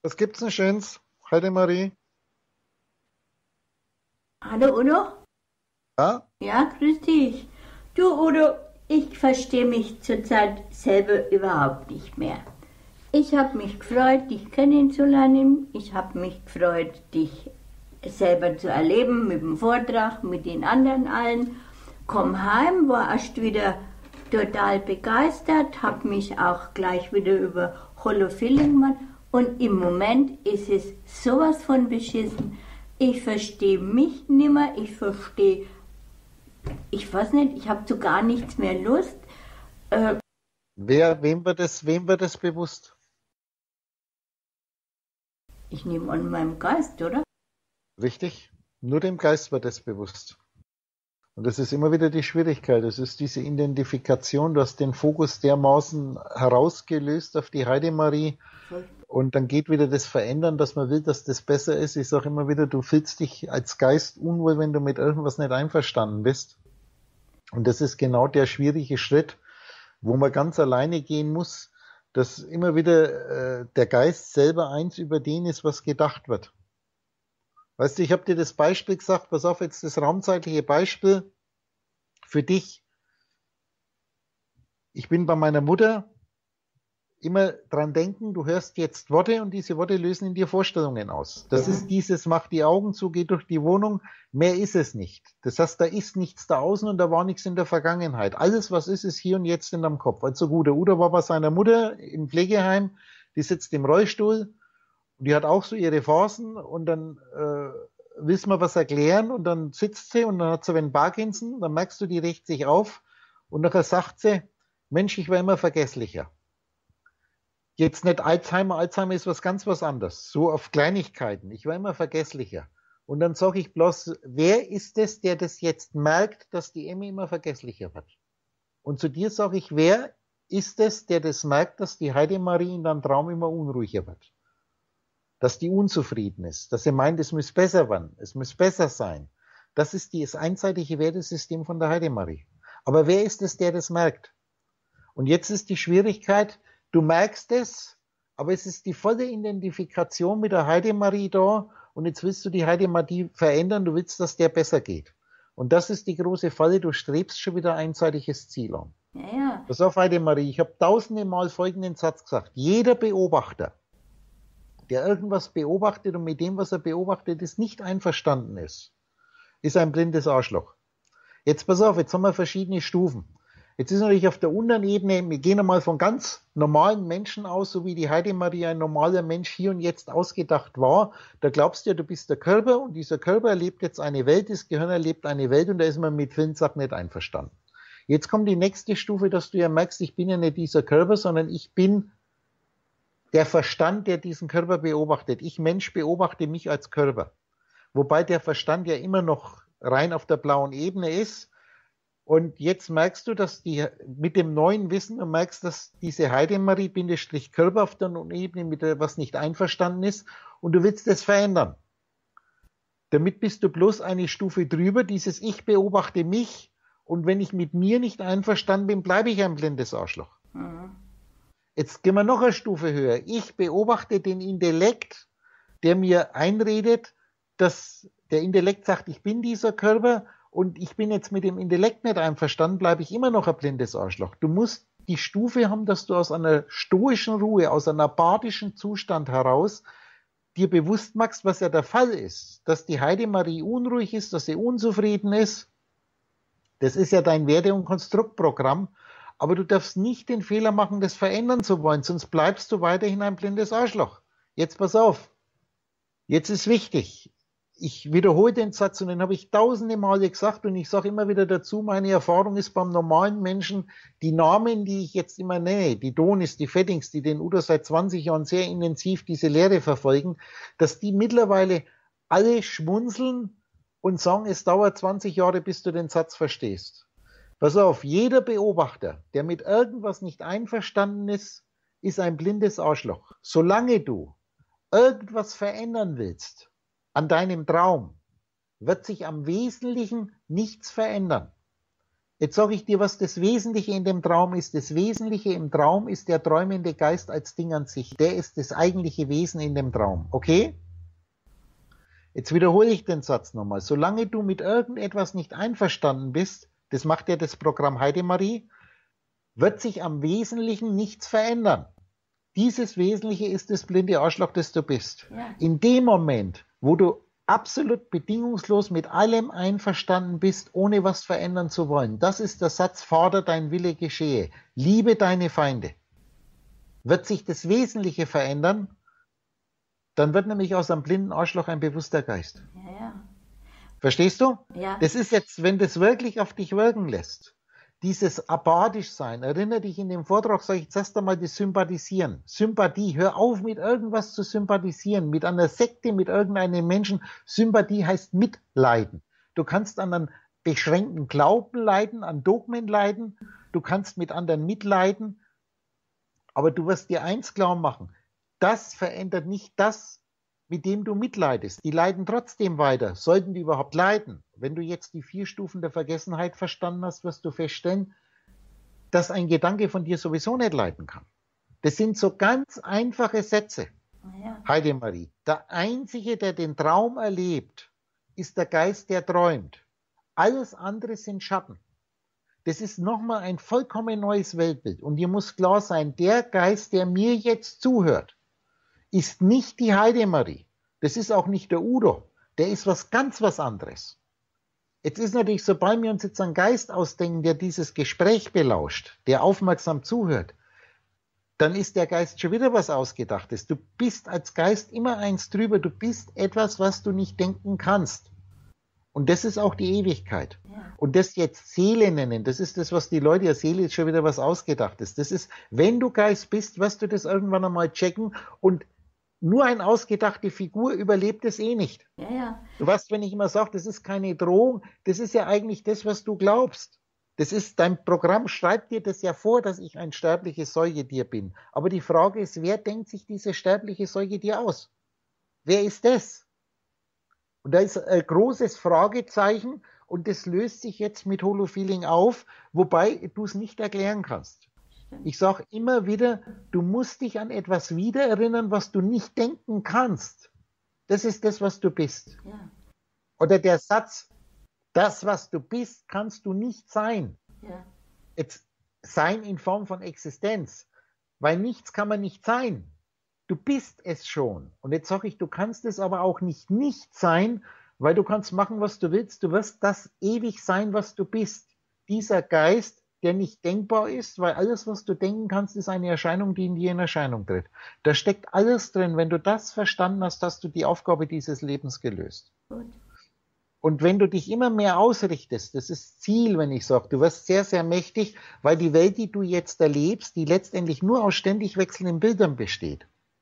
Was gibt's denn Schönes? Heidemarie? Hallo Udo? Ja? Ja, grüß dich. Du Udo, ich verstehe mich zurzeit selber überhaupt nicht mehr. Ich habe mich gefreut, dich kennenzulernen. Ich habe mich gefreut, dich selber zu erleben mit dem Vortrag, mit den anderen allen. Komm heim, war erst wieder total begeistert, habe mich auch gleich wieder über Hollow Feeling gemacht. Und im Moment ist es sowas von beschissen. Ich verstehe mich nimmer, ich weiß nicht, ich habe zu gar nichts mehr Lust. Wem wird das bewusst? Ich nehme an meinem Geist, oder? Richtig? Nur dem Geist wird das bewusst. Und das ist immer wieder die Schwierigkeit. Das ist diese Identifikation. Du hast den Fokus dermaßen herausgelöst auf die Heidemarie. Und dann geht wieder das Verändern, dass man will, dass das besser ist. Ich sage immer wieder, du fühlst dich als Geist unwohl, wenn du mit irgendwas nicht einverstanden bist. Und das ist genau der schwierige Schritt, wo man ganz alleine gehen muss, dass immer wieder der Geist selber eins über den ist, was gedacht wird. Weißt du, ich habe dir das Beispiel gesagt, pass auf, jetzt das raumzeitliche Beispiel für dich. Ich bin bei meiner Mutter, immer dran denken, du hörst jetzt Worte und diese Worte lösen in dir Vorstellungen aus. Das ist dieses, mach die Augen zu, geh durch die Wohnung, mehr ist es nicht. Das heißt, da ist nichts da außen und da war nichts in der Vergangenheit. Alles, was ist, ist hier und jetzt in deinem Kopf. Also gut, der Udo war bei seiner Mutter im Pflegeheim, die sitzt im Rollstuhl und die hat auch so ihre Phasen und dann will man was erklären und dann sitzt sie und dann hat sie einen Parkinson, dann merkst du, die regt sich auf und nachher sagt sie, Mensch, ich war immer vergesslicher. Jetzt nicht Alzheimer, Alzheimer ist was anderes. So auf Kleinigkeiten. Ich war immer vergesslicher. Und dann sage ich bloß, wer ist es, der das jetzt merkt, dass die Emmy immer vergesslicher wird? Und zu dir sage ich, wer ist es, der das merkt, dass die Heidemarie in deinem Traum immer unruhiger wird? Dass die unzufrieden ist, dass sie meint, es muss besser werden, es muss besser sein. Das ist das einseitige Wertesystem von der Heidemarie. Aber wer ist es, der das merkt? Und jetzt ist die Schwierigkeit, du merkst es, aber es ist die volle Identifikation mit der Heidemarie da und jetzt willst du die Heidemarie verändern, du willst, dass der besser geht. Und das ist die große Falle, du strebst schon wieder ein einseitiges Ziel an. Ja, ja. Pass auf, Heidemarie, ich habe tausende Mal folgenden Satz gesagt. Jeder Beobachter, der irgendwas beobachtet und mit dem, was er beobachtet, ist nicht einverstanden ist ein blindes Arschloch. Jetzt pass auf, jetzt haben wir verschiedene Stufen. Jetzt ist natürlich auf der unteren Ebene, wir gehen einmal von ganz normalen Menschen aus, so wie die Heidemarie ein normaler Mensch hier und jetzt ausgedacht war. Da glaubst du ja, du bist der Körper und dieser Körper erlebt jetzt eine Welt, das Gehirn erlebt eine Welt und da ist man mit vielen Sachen nicht einverstanden. Jetzt kommt die nächste Stufe, dass du ja merkst, ich bin ja nicht dieser Körper, sondern ich bin der Verstand, der diesen Körper beobachtet. Ich Mensch beobachte mich als Körper. Wobei der Verstand ja immer noch rein auf der blauen Ebene ist. Und jetzt merkst du, dass die mit dem neuen Wissen, du merkst, dass diese Heidemarie Körper auf der Ebene mit der was nicht einverstanden ist und du willst es verändern. Damit bist du bloß eine Stufe drüber, dieses Ich beobachte mich und wenn ich mit mir nicht einverstanden bin, bleibe ich ein blindes Arschloch. Jetzt gehen wir noch eine Stufe höher. Ich beobachte den Intellekt, der mir einredet, dass der Intellekt sagt, ich bin dieser Körper und ich bin jetzt mit dem Intellekt nicht einverstanden, bleibe ich immer noch ein blindes Arschloch. Du musst die Stufe haben, dass du aus einer stoischen Ruhe, aus einem apathischen Zustand heraus dir bewusst machst, was ja der Fall ist. Dass die Heidemarie unruhig ist, dass sie unzufrieden ist. Das ist ja dein Werte- und Konstruktprogramm. Aber du darfst nicht den Fehler machen, das verändern zu wollen, sonst bleibst du weiterhin ein blindes Arschloch. Jetzt pass auf. Jetzt ist wichtig. Ich wiederhole den Satz und den habe ich tausende Male gesagt und ich sage immer wieder dazu, meine Erfahrung ist beim normalen Menschen, die Namen, die ich jetzt immer nenne, die Donis, die Feddings, die den Udo seit 20 Jahren sehr intensiv diese Lehre verfolgen, dass die mittlerweile alle schmunzeln und sagen, es dauert 20 Jahre, bis du den Satz verstehst. Pass auf, jeder Beobachter, der mit irgendwas nicht einverstanden ist ein blindes Arschloch. Solange du irgendwas verändern willst an deinem Traum, wird sich am Wesentlichen nichts verändern. Jetzt sage ich dir, was das Wesentliche in dem Traum ist. Das Wesentliche im Traum ist der träumende Geist als Ding an sich. Der ist das eigentliche Wesen in dem Traum. Okay? Jetzt wiederhole ich den Satz nochmal. Solange du mit irgendetwas nicht einverstanden bist, das macht ja das Programm Heidemarie, wird sich am Wesentlichen nichts verändern. Dieses Wesentliche ist das blinde Arschloch, das du bist. Ja. In dem Moment, wo du absolut bedingungslos mit allem einverstanden bist, ohne was verändern zu wollen, das ist der Satz, Vater, dein Wille geschehe. Liebe deine Feinde. Wird sich das Wesentliche verändern, dann wird nämlich aus einem blinden Arschloch ein bewusster Geist. Ja. Verstehst du? Ja. Das ist jetzt, wenn das wirklich auf dich wirken lässt, dieses apathisch sein, erinnere dich in dem Vortrag, sage ich jetzt erst einmal das Sympathisieren. Sympathie, hör auf mit irgendwas zu sympathisieren, mit einer Sekte, mit irgendeinem Menschen. Sympathie heißt mitleiden. Du kannst an einem beschränkten Glauben leiden, an Dogmen leiden, du kannst mit anderen mitleiden, aber du wirst dir eins klar machen, das verändert nicht das, mit dem du mitleidest. Die leiden trotzdem weiter. Sollten die überhaupt leiden? Wenn du jetzt die 4 Stufen der Vergessenheit verstanden hast, wirst du feststellen, dass ein Gedanke von dir sowieso nicht leiden kann. Das sind so ganz einfache Sätze. Ja. Heidemarie, der Einzige, der den Traum erlebt, ist der Geist, der träumt. Alles andere sind Schatten. Das ist nochmal ein vollkommen neues Weltbild. Und dir muss klar sein, der Geist, der mir jetzt zuhört, ist nicht die Heidemarie. Das ist auch nicht der Udo. Der ist ganz was anderes. Jetzt ist natürlich, sobald wir uns jetzt einen Geist ausdenken, der dieses Gespräch belauscht, der aufmerksam zuhört, dann ist der Geist schon wieder was Ausgedachtes. Du bist als Geist immer eins drüber. Du bist etwas, was du nicht denken kannst. Und das ist auch die Ewigkeit. Ja. Und das jetzt Seele nennen, das ist das, was die Leute, ja, Seele ist schon wieder was Ausgedachtes. Das ist, wenn du Geist bist, wirst du das irgendwann einmal checken und nur eine ausgedachte Figur überlebt es eh nicht. Ja, ja. Du weißt, wenn ich immer sage, das ist keine Drohung, das ist ja eigentlich das, was du glaubst. Das ist, dein Programm schreibt dir das ja vor, dass ich ein sterbliches Säugetier bin. Aber die Frage ist, wer denkt sich diese sterbliche Säugetier aus? Wer ist das? Und da ist ein großes Fragezeichen und das löst sich jetzt mit Holofeeling auf, wobei du es nicht erklären kannst. Ich sage immer wieder, du musst dich an etwas wiedererinnern, was du nicht denken kannst. Das ist das, was du bist. Ja. Oder der Satz, das, was du bist, kannst du nicht sein. Ja. Jetzt sein in Form von Existenz, weil nichts kann man nicht sein. Du bist es schon. Und jetzt sage ich, du kannst es aber auch nicht sein, weil du kannst machen, was du willst. Du wirst das ewig sein, was du bist. Dieser Geist, der nicht denkbar ist, weil alles, was du denken kannst, ist eine Erscheinung, die in dir in Erscheinung tritt. Da steckt alles drin. Wenn du das verstanden hast, hast du die Aufgabe dieses Lebens gelöst. Gut. Und wenn du dich immer mehr ausrichtest, das ist Ziel, wenn ich sage, du wirst sehr, sehr mächtig, weil die Welt, die du jetzt erlebst, die letztendlich nur aus ständig wechselnden Bildern besteht.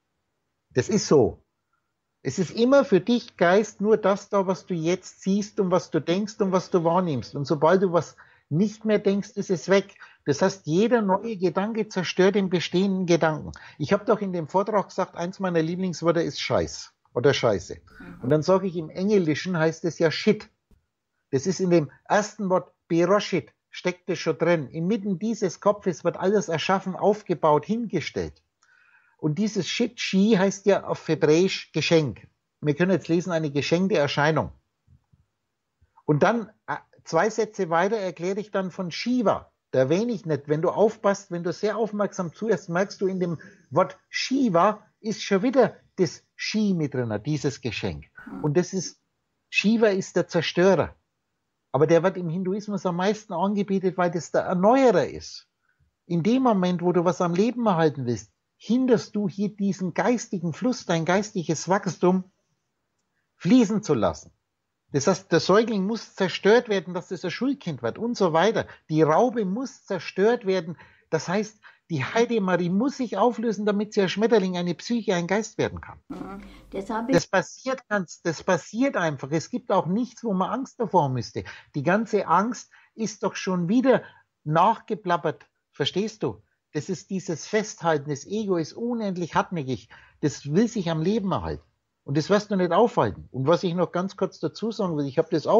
Das ist so. Es ist immer für dich, Geist, nur das da, was du jetzt siehst und was du denkst und was du wahrnimmst. Und sobald du was nicht mehr denkst, ist es weg. Das heißt, jeder neue Gedanke zerstört den bestehenden Gedanken. Ich habe doch in dem Vortrag gesagt, eins meiner Lieblingswörter ist Scheiß oder Scheiße. Und dann sage ich, im Englischen heißt es ja Shit. Das ist in dem ersten Wort Beroshit, steckt es schon drin. Inmitten dieses Kopfes wird alles erschaffen, aufgebaut, hingestellt. Und dieses Shit, Shi, heißt ja auf Hebräisch Geschenk. Wir können jetzt lesen, eine geschenkte Erscheinung. Und dann 2 Sätze weiter erkläre ich dann von Shiva. Da erwähne ich nicht. Wenn du aufpasst, wenn du sehr aufmerksam zuhörst, merkst du, in dem Wort Shiva ist schon wieder das Shi mit drin, dieses Geschenk. Und das ist, Shiva ist der Zerstörer. Aber der wird im Hinduismus am meisten angebetet, weil das der Erneuerer ist. In dem Moment, wo du was am Leben erhalten willst, hinderst du hier diesen geistigen Fluss, dein geistiges Wachstum fließen zu lassen. Das heißt, der Säugling muss zerstört werden, dass das ein Schulkind wird und so weiter. Die Raupe muss zerstört werden. Das heißt, die Heidemarie muss sich auflösen, damit sie ein Schmetterling, eine Psyche, ein Geist werden kann. Das passiert einfach. Es gibt auch nichts, wo man Angst davor haben müsste. Die ganze Angst ist doch schon wieder nachgeplappert. Verstehst du? Das ist dieses Festhalten. Das Ego ist unendlich hartnäckig. Das will sich am Leben erhalten. Und das wirst du nicht aufhalten. Und was ich noch ganz kurz dazu sagen will, ich habe das auch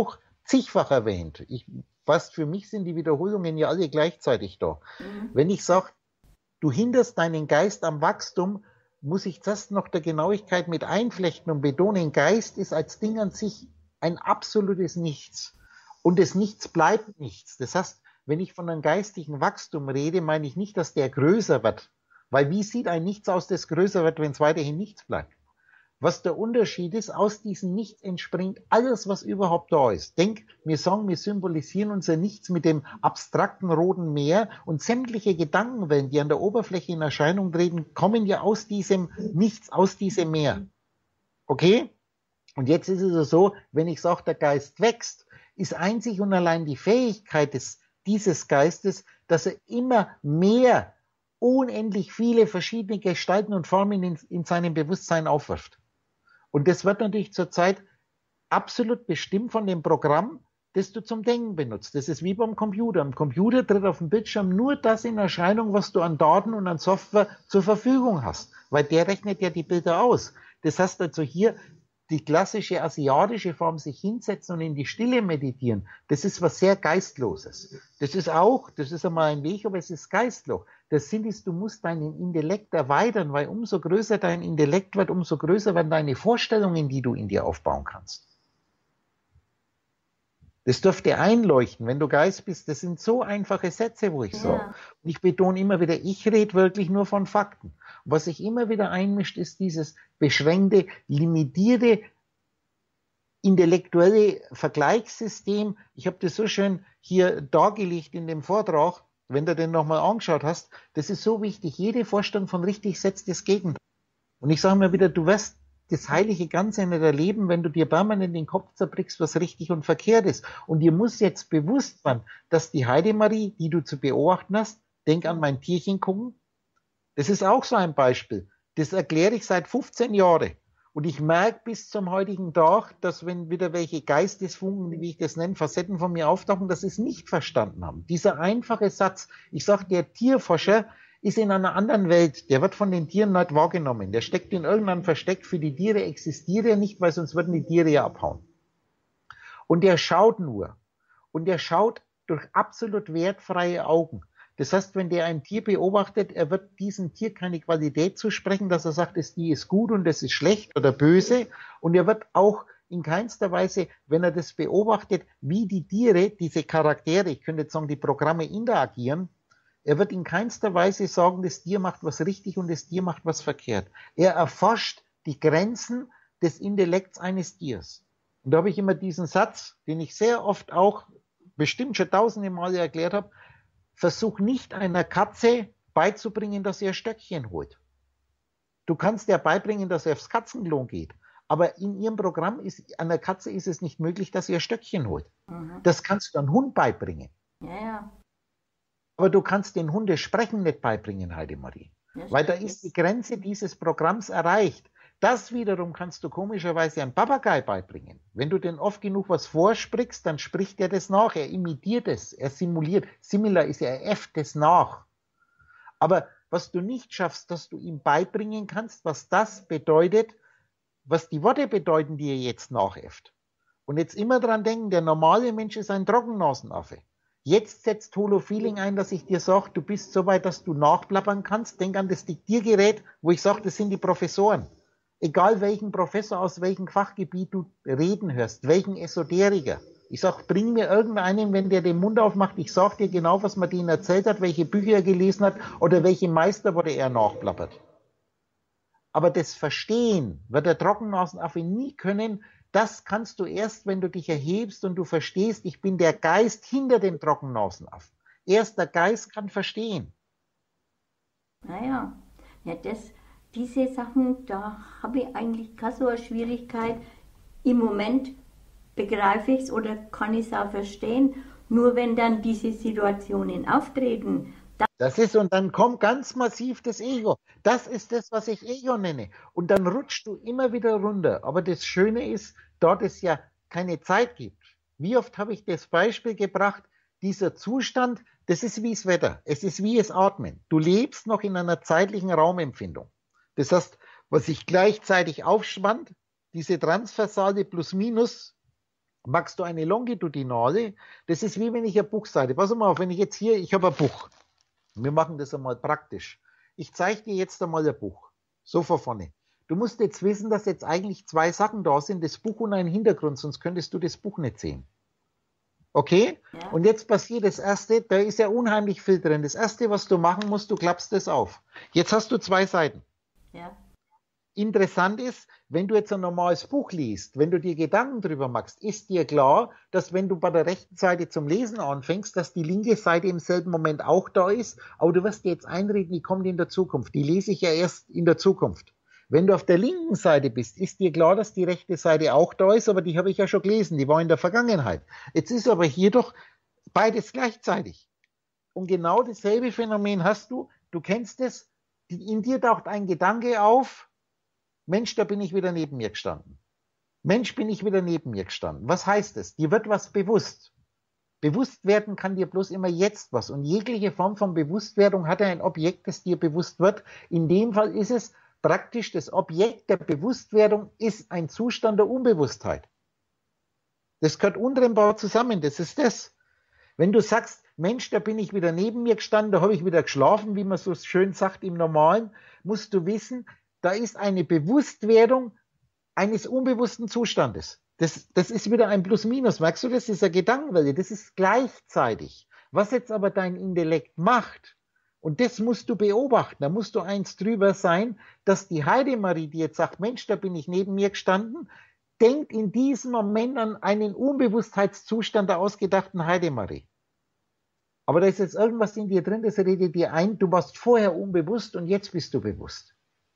zigfach erwähnt. Fast für mich sind die Wiederholungen ja alle gleichzeitig da. Wenn ich sage, du hinderst deinen Geist am Wachstum, muss ich das noch der Genauigkeit mit einflechten und betonen, Geist ist als Ding an sich ein absolutes Nichts. Und das Nichts bleibt nichts. Das heißt, wenn ich von einem geistigen Wachstum rede, meine ich nicht, dass der größer wird. Weil wie sieht ein Nichts aus, das größer wird, wenn es weiterhin nichts bleibt? Was der Unterschied ist, aus diesem Nichts entspringt alles, was überhaupt da ist. Denk, wir sagen, wir symbolisieren unser Nichts mit dem abstrakten roten Meer und sämtliche Gedankenwellen, die an der Oberfläche in Erscheinung treten, kommen ja aus diesem Nichts, aus diesem Meer. Okay? Und jetzt ist es so, wenn ich sage, der Geist wächst, ist einzig und allein die Fähigkeit dieses Geistes, dass er immer mehr, unendlich viele verschiedene Gestalten und Formen in seinem Bewusstsein aufwirft. Und das wird natürlich zurzeit absolut bestimmt von dem Programm, das du zum Denken benutzt. Das ist wie beim Computer. Am Computer tritt auf dem Bildschirm nur das in Erscheinung, was du an Daten und an Software zur Verfügung hast. Weil der rechnet ja die Bilder aus. Das heißt also hier, die klassische asiatische Form, sich hinsetzen und in die Stille meditieren, das ist was sehr Geistloses. Das ist einmal ein Weg, aber es ist geistlos. Das Sinn ist, du musst deinen Intellekt erweitern, weil umso größer dein Intellekt wird, umso größer werden deine Vorstellungen, die du in dir aufbauen kannst. Das dürfte einleuchten, wenn du Geist bist. Das sind so einfache Sätze, wo ich sage. Und ich betone immer wieder, ich rede wirklich nur von Fakten. Und was sich immer wieder einmischt, ist dieses beschränkte, limitierte, intellektuelle Vergleichssystem. Ich habe das so schön hier dargelegt in dem Vortrag, wenn du den nochmal angeschaut hast. Das ist so wichtig. Jede Vorstellung von richtig setzt das Gegenteil. Und ich sage mir wieder, du wirst das heilige Ganze nicht erleben, wenn du dir permanent den Kopf zerbrichst, was richtig und verkehrt ist. Und dir muss jetzt bewusst werden, dass die Heidemarie, die du zu beobachten hast, denk an mein Tierchen gucken, das ist auch so ein Beispiel. Das erkläre ich seit 15 Jahren. Und ich merke bis zum heutigen Tag, dass wenn wieder welche Geistesfunken, wie ich das nenne, Facetten von mir auftauchen, dass sie es nicht verstanden haben. Dieser einfache Satz, ich sage, der Tierforscher ist in einer anderen Welt, der wird von den Tieren nicht wahrgenommen. Der steckt in irgendeinem Versteck, für die Tiere existiert er nicht, weil sonst würden die Tiere ja abhauen. Und der schaut nur. Und der schaut durch absolut wertfreie Augen. Das heißt, wenn der ein Tier beobachtet, er wird diesem Tier keine Qualität zusprechen, dass er sagt, die ist gut und das ist schlecht oder böse. Und er wird auch in keinster Weise, wenn er das beobachtet, wie die Tiere, diese Charaktere, ich könnte jetzt sagen, die Programme interagieren, er wird in keinster Weise sagen, das Tier macht was richtig und das Tier macht was verkehrt. Er erforscht die Grenzen des Intellekts eines Tiers. Und da habe ich immer diesen Satz, den ich sehr oft auch bestimmt schon tausende Male erklärt habe, versuch nicht einer Katze beizubringen, dass sie ein Stöckchen holt. Du kannst ihr beibringen, dass er aufs Katzenklo geht. Aber in ihrem Programm einer Katze ist es nicht möglich, dass sie ein Stöckchen holt. Das kannst du einem Hund beibringen. Ja. Aber du kannst den Hunde sprechen nicht beibringen, Heidemarie. Weil da ist die Grenze dieses Programms erreicht. Das wiederum kannst du komischerweise einem Papagei beibringen. Wenn du den oft genug was vorsprichst, dann spricht er das nach. Er imitiert es, er simuliert. Similar ist ja, er äfft es nach. Aber was du nicht schaffst, dass du ihm beibringen kannst, was das bedeutet, was die Worte bedeuten, die er jetzt nachäfft. Und jetzt immer dran denken, der normale Mensch ist ein Trockennasenaffe. Jetzt setzt Holo-Feeling ein, dass ich dir sage, du bist so weit, dass du nachplappern kannst. Denk an das Diktiergerät, wo ich sage, das sind die Professoren. Egal welchen Professor aus welchem Fachgebiet du reden hörst, welchen Esoteriker. Ich sage, bring mir irgendeinen, wenn der den Mund aufmacht, ich sage dir genau, was man denen erzählt hat, welche Bücher er gelesen hat oder welche Meisterworte er nachplappert. Aber das Verstehen wird der Trockennasenaffe nie können. Das kannst du erst, wenn du dich erhebst und du verstehst, ich bin der Geist hinter dem Trockennasenaffen. Erst der Geist kann verstehen. Naja, diese Sachen, da habe ich eigentlich keine so eine Schwierigkeit. Im Moment begreife ich es oder kann ich es auch verstehen. Nur wenn dann diese Situationen auftreten, und dann kommt ganz massiv das Ego. Das ist das, was ich Ego nenne. Und dann rutschst du immer wieder runter. Aber das Schöne ist, dort es ja keine Zeit gibt. Wie oft habe ich das Beispiel gebracht, dieser Zustand, das ist wie das Wetter. Es ist wie das Atmen. Du lebst noch in einer zeitlichen Raumempfindung. Das heißt, was sich gleichzeitig aufspannt, diese transversale Plus-Minus Magst du eine Longitudinale? Das ist wie wenn ich eine Buchseite, pass mal auf, wenn ich jetzt hier, ich habe ein Buch. Wir machen das einmal praktisch. Ich zeige dir jetzt einmal ein Buch. So von vorne. Du musst jetzt wissen, dass jetzt eigentlich zwei Sachen da sind, das Buch und ein Hintergrund, sonst könntest du das Buch nicht sehen. Okay? Ja. Und jetzt passiert das Erste, da ist ja unheimlich viel drin. Das Erste, was du machen musst, du klappst das auf. Jetzt hast du zwei Seiten. Ja. Interessant ist, wenn du jetzt ein normales Buch liest, wenn du dir Gedanken drüber machst, ist dir klar, dass wenn du bei der rechten Seite zum Lesen anfängst, dass die linke Seite im selben Moment auch da ist, aber du wirst dir jetzt einreden, die kommt in der Zukunft. Die lese ich ja erst in der Zukunft. Wenn du auf der linken Seite bist, ist dir klar, dass die rechte Seite auch da ist, aber die habe ich ja schon gelesen, die war in der Vergangenheit. Jetzt ist aber hier doch beides gleichzeitig. Und genau dasselbe Phänomen hast du, du kennst es, in dir taucht ein Gedanke auf, Mensch, da bin ich wieder neben mir gestanden. Mensch, bin ich wieder neben mir gestanden. Was heißt es? Dir wird was bewusst. Bewusst werden kann dir bloß immer jetzt was. Und jegliche Form von Bewusstwerdung hat ein Objekt, das dir bewusst wird. In dem Fall ist es praktisch, das Objekt der Bewusstwerdung ist ein Zustand der Unbewusstheit. Das gehört untrennbar zusammen. Das ist das. Wenn du sagst, Mensch, da bin ich wieder neben mir gestanden, da habe ich wieder geschlafen, wie man so schön sagt im Normalen, musst du wissen, da ist eine Bewusstwerdung eines unbewussten Zustandes. Das ist wieder ein Plus-Minus. Merkst du, das ist eine Gedankenwelle. Das ist gleichzeitig. Was jetzt aber dein Intellekt macht, und das musst du beobachten, da musst du eins drüber sein, dass die Heidemarie, die jetzt sagt, Mensch, da bin ich neben mir gestanden, denkt in diesem Moment an einen Unbewusstheitszustand der ausgedachten Heidemarie. Aber da ist jetzt irgendwas in dir drin, das redet dir ein, du warst vorher unbewusst und jetzt bist du bewusst.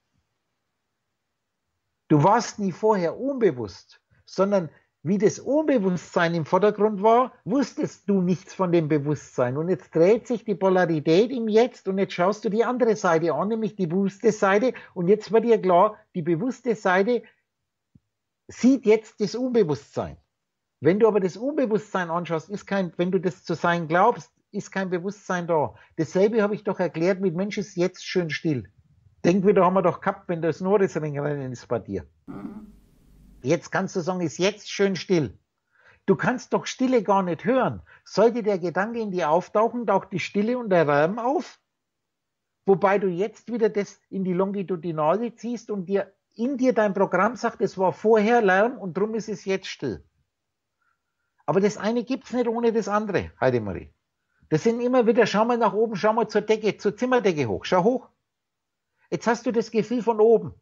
Du warst nie vorher unbewusst, sondern wie das Unbewusstsein im Vordergrund war, wusstest du nichts von dem Bewusstsein. Und jetzt dreht sich die Polarität im Jetzt und jetzt schaust du die andere Seite an, nämlich die bewusste Seite. Und jetzt wird dir klar, die bewusste Seite sieht jetzt das Unbewusstsein. Wenn du aber das Unbewusstsein anschaust, wenn du das zu sein glaubst, ist kein Bewusstsein da. Dasselbe habe ich doch erklärt mit Mensch ist jetzt schön still. Denk wieder, haben wir doch gehabt, wenn das Nordesringrennen ist bei dir. Jetzt kannst du sagen, ist jetzt schön still. Du kannst doch Stille gar nicht hören. Sollte der Gedanke in dir auftauchen, taucht die Stille und der Lärm auf. Wobei du jetzt wieder das in die Longitudinale ziehst und in dir dein Programm sagt, es war vorher Lärm und drum ist es jetzt still. Aber das eine gibt's nicht ohne das andere, Heidemarie. Das sind immer wieder, schau mal nach oben, schau mal zur Decke, zur Zimmerdecke hoch, schau hoch. Jetzt hast du das Gefühl von oben.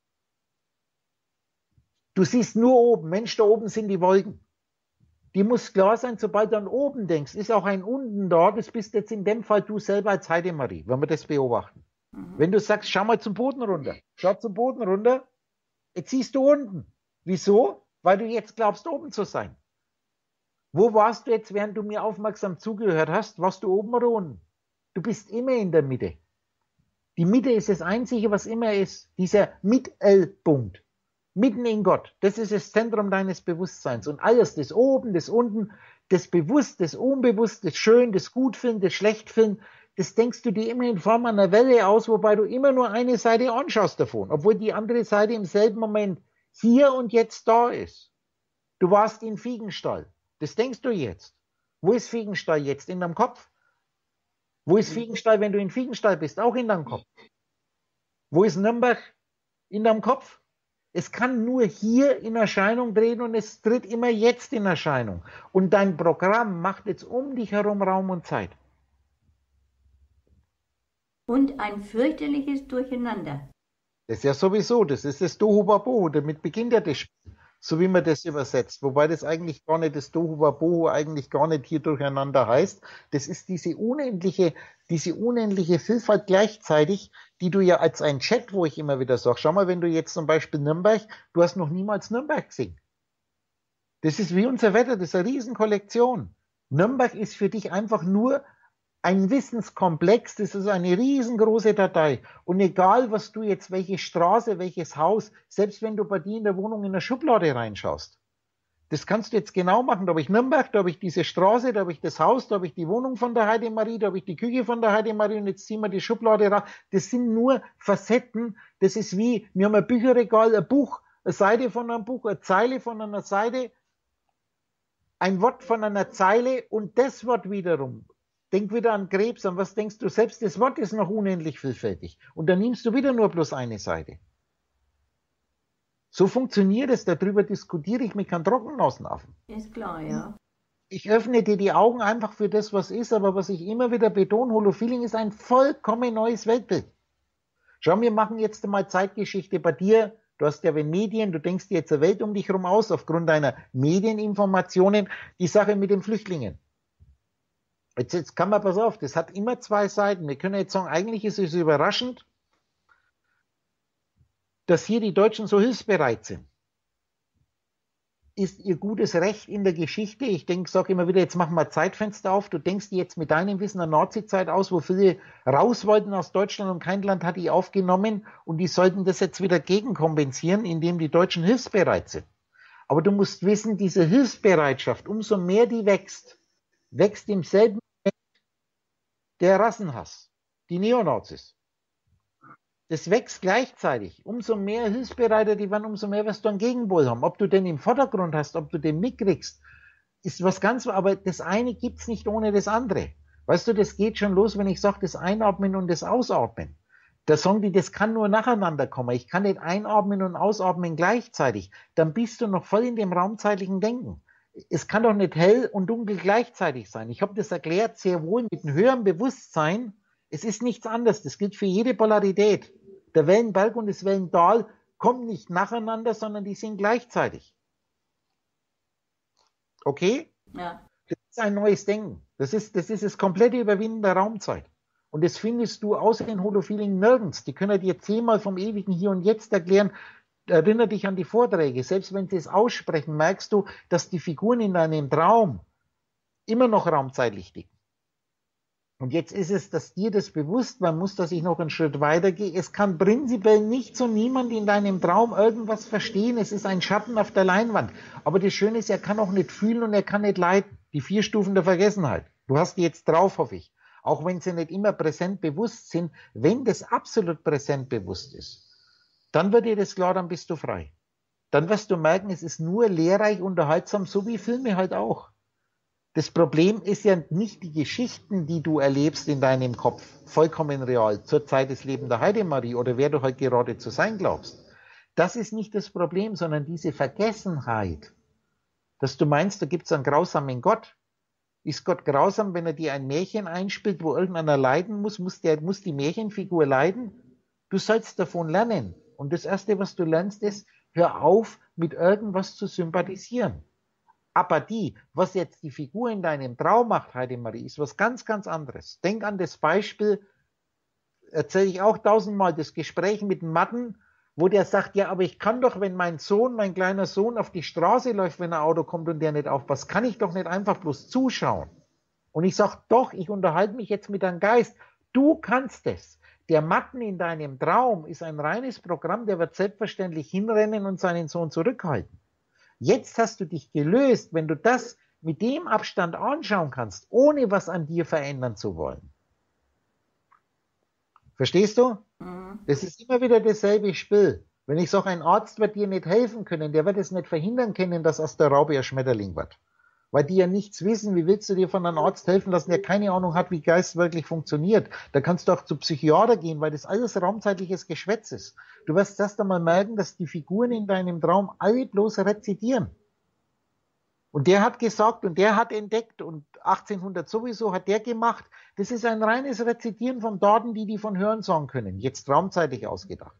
Du siehst nur oben. Mensch, da oben sind die Wolken. Die muss klar sein, sobald du an oben denkst, ist auch ein unten da. Das bist jetzt in dem Fall du selber als Heidemarie, wenn wir das beobachten. Wenn du sagst, schau mal zum Boden runter. Schau zum Boden runter. Jetzt siehst du unten. Wieso? Weil du jetzt glaubst, oben zu sein. Wo warst du jetzt, während du mir aufmerksam zugehört hast? Warst du oben oder unten? Du bist immer in der Mitte. Die Mitte ist das Einzige, was immer ist. Dieser Mittelpunkt. Mitten in Gott. Das ist das Zentrum deines Bewusstseins. Und alles, das oben, das unten, das Bewusst, das Unbewusst, das Schön, das Gutfinden, das Schlechtfinden, das denkst du dir immer in Form einer Welle aus, wobei du immer nur eine Seite anschaust davon, obwohl die andere Seite im selben Moment hier und jetzt da ist. Du warst in Fiegenstall. Das denkst du jetzt. Wo ist Fiegenstall jetzt? In deinem Kopf? Wo ist Fiegenstall, wenn du in Fiegenstall bist? Auch in deinem Kopf. Wo ist Nürnberg? In deinem Kopf. Es kann nur hier in Erscheinung treten und es tritt immer jetzt in Erscheinung. Und dein Programm macht jetzt um dich herum Raum und Zeit. Und ein fürchterliches Durcheinander. Das ist ja sowieso, das ist das Tohuwabohu, damit beginnt ja das Spiel. So wie man das übersetzt, wobei das eigentlich gar nicht, das Tohuwabohu eigentlich gar nicht hier durcheinander heißt. Das ist diese unendliche Vielfalt gleichzeitig, die du ja als ein Chat, wo ich immer wieder sage, schau mal, wenn du jetzt zum Beispiel Nürnberg, du hast noch niemals Nürnberg gesehen. Das ist wie unser Wetter, das ist eine Riesenkollektion. Nürnberg ist für dich einfach nur ein Wissenskomplex, das ist eine riesengroße Datei. Und egal, was du jetzt, welche Straße, welches Haus, selbst wenn du bei dir in der Wohnung in eine Schublade reinschaust, das kannst du jetzt genau machen. Da habe ich Nürnberg, da habe ich diese Straße, da habe ich das Haus, da habe ich die Wohnung von der Heidemarie, da habe ich die Küche von der Heidemarie und jetzt ziehen wir die Schublade raus. Das sind nur Facetten. Das ist wie, wir haben ein Bücherregal, ein Buch, eine Seite von einem Buch, eine Zeile von einer Seite. ein Wort von einer Zeile und das Wort wiederum. Denk wieder an Krebs, an was denkst du? Selbst das Wort ist noch unendlich vielfältig. Und dann nimmst du wieder nur bloß eine Seite. So funktioniert es, darüber diskutiere ich mit keinem Trockenausenaffen. Ist klar, ja. Ich öffne dir die Augen einfach für das, was ist, aber was ich immer wieder betone, Holofeeling ist ein vollkommen neues Weltbild. Schau, wir machen jetzt einmal Zeitgeschichte bei dir. Du hast ja Medien, du denkst dir jetzt eine Welt um dich herum aus, aufgrund deiner Medieninformationen, die Sache mit den Flüchtlingen. Jetzt kann man, pass auf, das hat immer zwei Seiten. Wir können jetzt sagen, eigentlich ist es überraschend, dass hier die Deutschen so hilfsbereit sind. Ist ihr gutes Recht in der Geschichte. Ich denke, sage immer wieder, jetzt machen wir Zeitfenster auf. Du denkst dir jetzt mit deinem Wissen der Nordseezeit aus, wo viele raus wollten aus Deutschland und kein Land hat die aufgenommen und die sollten das jetzt wieder gegenkompensieren, indem die Deutschen hilfsbereit sind. Aber du musst wissen, diese Hilfsbereitschaft, umso mehr die wächst im selben Moment der Rassenhass, die Neonazis. Das wächst gleichzeitig. Umso mehr Hilfsbereiter die waren, umso mehr wirst du einen Gegenpol haben. Ob du den im Vordergrund hast, ob du den mitkriegst, ist was ganz, aber das eine gibt's nicht ohne das andere. Weißt du, das geht schon los, wenn ich sage, das Einatmen und das Ausatmen. Da sagen die, das kann nur nacheinander kommen. Ich kann nicht einatmen und ausatmen gleichzeitig. Dann bist du noch voll in dem raumzeitlichen Denken. Es kann doch nicht hell und dunkel gleichzeitig sein. Ich habe das erklärt sehr wohl mit einem höheren Bewusstsein. Es ist nichts anderes. Das gilt für jede Polarität. Der Wellenberg und das Wellental kommen nicht nacheinander, sondern die sind gleichzeitig. Okay? Ja. Das ist ein neues Denken. Das ist das komplette Überwinden der Raumzeit. Und das findest du außer in Holofeeling nirgends. Die können dir 10-mal vom ewigen Hier und Jetzt erklären. Erinnere dich an die Vorträge. Selbst wenn sie es aussprechen, merkst du, dass die Figuren in deinem Traum immer noch raumzeitlich liegen. Und jetzt ist es, dass dir das bewusst werden muss, dass ich noch einen Schritt weiter gehe. Es kann prinzipiell nicht so niemand in deinem Traum irgendwas verstehen. Es ist ein Schatten auf der Leinwand. Aber das Schöne ist, er kann auch nicht fühlen und er kann nicht leiden. Die 4 Stufen der Vergessenheit. Du hast die jetzt drauf, hoffe ich. Auch wenn sie nicht immer präsent bewusst sind. Wenn das absolut präsent bewusst ist, dann wird dir das klar, dann bist du frei. Dann wirst du merken, es ist nur lehrreich, unterhaltsam, so wie Filme halt auch. Das Problem ist ja nicht die Geschichten, die du erlebst in deinem Kopf, vollkommen real, zur Zeit des Lebens der Heidemarie oder wer du halt gerade zu sein glaubst. Das ist nicht das Problem, sondern diese Vergessenheit, dass du meinst, da gibt es einen grausamen Gott. Ist Gott grausam, wenn er dir ein Märchen einspielt, wo irgendeiner leiden muss? Muss die Märchenfigur leiden? Du sollst davon lernen. Und das Erste, was du lernst, ist, hör auf, mit irgendwas zu sympathisieren. Apathie, was jetzt die Figur in deinem Traum macht, Heidemarie, ist was ganz, ganz anderes. Denk an das Beispiel, erzähle ich auch 1000-mal, das Gespräch mit dem Matten, wo der sagt, ja, aber ich kann doch, wenn mein kleiner Sohn auf die Straße läuft, wenn ein Auto kommt und der nicht aufpasst, kann ich doch nicht einfach bloß zuschauen. Und ich sage, doch, ich unterhalte mich jetzt mit deinem Geist. Du kannst es. Der Matten in deinem Traum ist ein reines Programm, der wird selbstverständlich hinrennen und seinen Sohn zurückhalten. Jetzt hast du dich gelöst, wenn du das mit dem Abstand anschauen kannst, ohne was an dir verändern zu wollen. Verstehst du? Mhm. Das ist immer wieder dasselbe Spiel. Wenn ich sage, ein Arzt wird dir nicht helfen können, der wird es nicht verhindern können, dass aus der Raupe ein Schmetterling wird. Weil die ja nichts wissen. Wie willst du dir von einem Arzt helfen lassen, der keine Ahnung hat, wie Geist wirklich funktioniert? Da kannst du auch zu Psychiater gehen, weil das alles raumzeitliches Geschwätz ist. Du wirst erst einmal merken, dass die Figuren in deinem Traum alle bloß rezitieren. Und der hat gesagt und der hat entdeckt und 1800 sowieso hat der gemacht. Das ist ein reines Rezitieren von Daten, die von Hören sagen können. Jetzt raumzeitlich ausgedacht.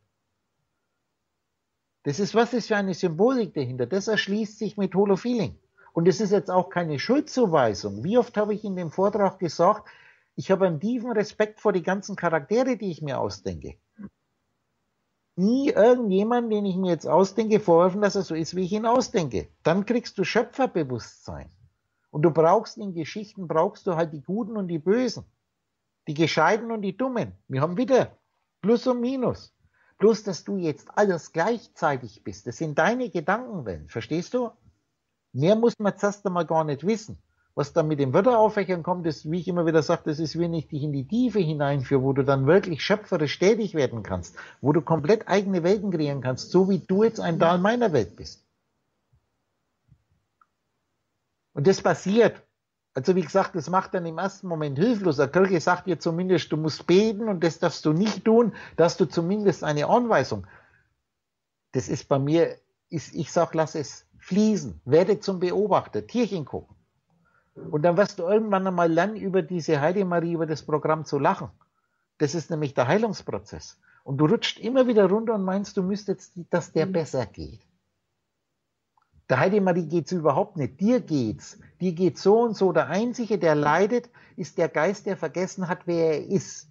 Das ist, was ist für eine Symbolik dahinter? Das erschließt sich mit Holofeeling. Und es ist jetzt auch keine Schuldzuweisung. Wie oft habe ich in dem Vortrag gesagt, ich habe einen tiefen Respekt vor die ganzen Charaktere, die ich mir ausdenke. Nie irgendjemand, den ich mir jetzt ausdenke, vorwerfen, dass er so ist, wie ich ihn ausdenke. Dann kriegst du Schöpferbewusstsein. Und du brauchst in Geschichten, halt die Guten und die Bösen. Die Gescheiten und die Dummen. Wir haben wieder Plus und Minus. Bloß, dass du jetzt alles gleichzeitig bist. Das sind deine Gedankenwellen. Verstehst du? Mehr muss man zuerst einmal gar nicht wissen. Was dann mit dem Wörteraufwächern kommt, ist, wie ich immer wieder sage, das ist, wenn ich dich in die Tiefe hineinführe, wo du dann wirklich schöpferisch tätig werden kannst, wo du komplett eigene Welten kreieren kannst, so wie du jetzt ein Teil meiner Welt bist. Und das passiert. Also wie gesagt, das macht dann im ersten Moment hilflos. Der Kirche sagt dir zumindest, du musst beten und das darfst du nicht tun, dass du zumindest eine Anweisung. Das ist bei mir, ich sag, lass es fließen. Werde zum Beobachter, Tierchen gucken. Und dann wirst du irgendwann einmal lernen, über diese Heidemarie, über das Programm zu lachen. Das ist nämlich der Heilungsprozess. Und du rutscht immer wieder runter und meinst, du müsstest, dass der besser geht. Der Heidemarie geht's überhaupt nicht. Dir geht's. Dir geht's so und so. Der Einzige, der leidet, ist der Geist, der vergessen hat, wer er ist.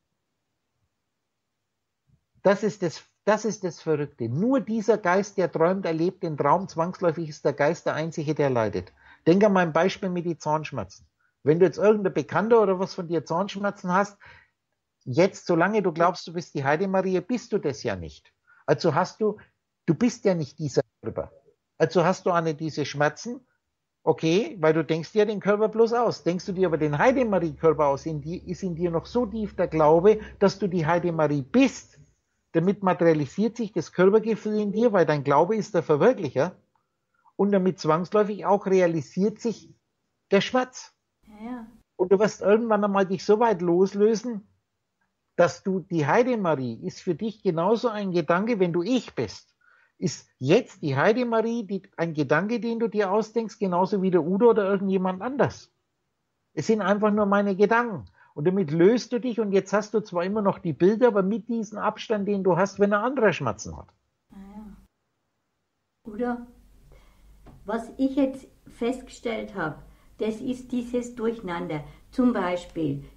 Das ist das Verrückte. Nur dieser Geist, der träumt, erlebt den Traum. Zwangsläufig ist der Geist der Einzige, der leidet. Denk an mein Beispiel mit den Zahnschmerzen. Wenn du jetzt irgendein Bekannter oder was von dir Zahnschmerzen hast, jetzt, solange du glaubst, du bist die Heidemarie, bist du das ja nicht. Also du bist ja nicht dieser Körper. Also hast du auch nicht diese Schmerzen, okay, weil du denkst dir den Körper bloß aus. Denkst du dir aber den Heidemarie-Körper aus, ist in dir noch so tief der Glaube, dass du die Heidemarie bist. Damit materialisiert sich das Körpergefühl in dir, weil dein Glaube ist der Verwirklicher. Und damit zwangsläufig auch realisiert sich der Schmerz. Ja. Und du wirst irgendwann einmal dich so weit loslösen, dass du die Heidemarie ist für dich genauso ein Gedanke, wenn du ich bist. Ist jetzt die Heidemarie ein Gedanke, den du dir ausdenkst, genauso wie der Udo oder irgendjemand anders. Es sind einfach nur meine Gedanken. Und damit löst du dich und jetzt hast du zwar immer noch die Bilder, aber mit diesem Abstand, den du hast, wenn ein anderer Schmerzen hat. Ja. Oder was ich jetzt festgestellt habe, das ist dieses Durcheinander. Zum Beispiel,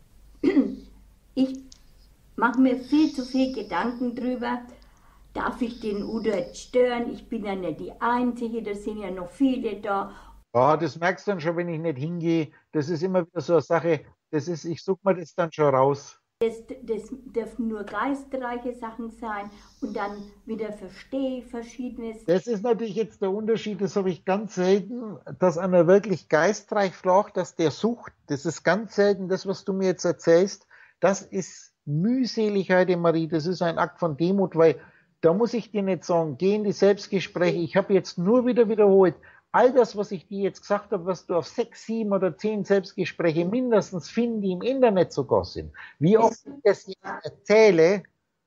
ich mache mir viel zu viel Gedanken drüber, darf ich den Udo jetzt stören? Ich bin ja nicht die Einzige, da sind ja noch viele da. Ja, das merkst du dann schon, wenn ich nicht hingehe. Das ist immer wieder so eine Sache, ich suche mir das dann schon raus. Das dürfen nur geistreiche Sachen sein und dann wieder verstehe ich Verschiedenes. Das ist natürlich jetzt der Unterschied, das habe ich ganz selten, dass einer wirklich geistreich fragt, dass der sucht. Das ist ganz selten, das, was du mir jetzt erzählst, das ist Mühseligkeit, Marie, das ist ein Akt von Demut, weil da muss ich dir nicht sagen, geh in die Selbstgespräche, ich habe jetzt nur wieder wiederholt, all das, was ich dir jetzt gesagt habe, was du auf 6, 7 oder 10 Selbstgespräche mindestens finden, die im Internet sogar sind. Wie oft ich das jetzt erzähle,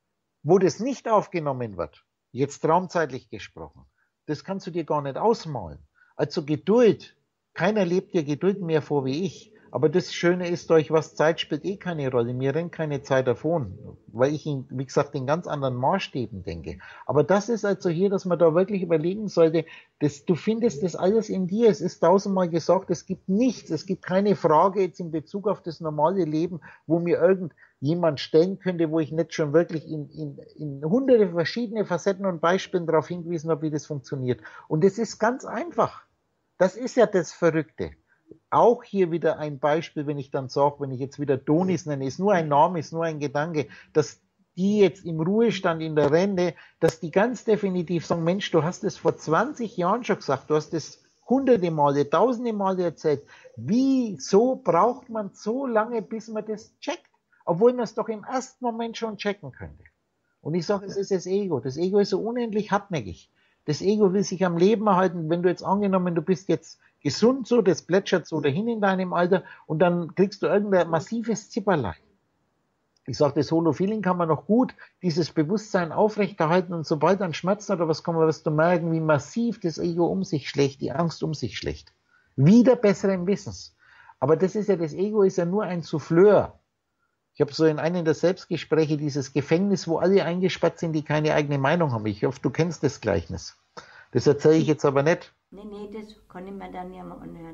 wo das nicht aufgenommen wird, jetzt raumzeitlich gesprochen, das kannst du dir gar nicht ausmalen. Also Geduld, keiner lebt dir Geduld mehr vor wie ich. Aber das Schöne ist, durch was Zeit spielt eh keine Rolle. Mir rennt keine Zeit davon, weil ich, wie gesagt, in ganz anderen Maßstäben denke. Aber das ist also hier, dass man da wirklich überlegen sollte, du findest das alles in dir. Es ist tausendmal gesagt, es gibt nichts, es gibt keine Frage jetzt in Bezug auf das normale Leben, wo mir irgendjemand stellen könnte, wo ich nicht schon wirklich in hunderte verschiedene Facetten und Beispielen darauf hingewiesen habe, wie das funktioniert. Und es ist ganz einfach. Das ist ja das Verrückte. Auch hier wieder ein Beispiel, wenn ich dann sage, wenn ich jetzt wieder Donis nenne, ist nur ein Name, ist nur ein Gedanke, dass die jetzt im Ruhestand in der Rente, dass die ganz definitiv sagen, Mensch, du hast es vor 20 Jahren schon gesagt, du hast es hunderte Male, tausende Male erzählt. Wieso braucht man so lange, bis man das checkt? Obwohl man es doch im ersten Moment schon checken könnte. Und ich sage, es ist das Ego. Das Ego ist so unendlich hartnäckig. Das Ego will sich am Leben erhalten. Wenn du jetzt angenommen, du bist jetzt gesund so, das plätschert so dahin in deinem Alter und dann kriegst du irgendein massives Zipperlein. Ich sage, das Holo-Feeling kann man noch gut, dieses Bewusstsein aufrechterhalten und sobald dann Schmerz oder was kommt, wirst du merken, wie massiv das Ego um sich schlägt, die Angst um sich schlägt. Wieder besseren Wissens. Aber das Ego ist ja nur ein Souffleur. Ich habe so in einem der Selbstgespräche dieses Gefängnis, wo alle eingesperrt sind, die keine eigene Meinung haben. Ich hoffe, du kennst das Gleichnis. Das erzähle ich jetzt aber nicht. Nee, das kann ich mir dann ja mal anhören.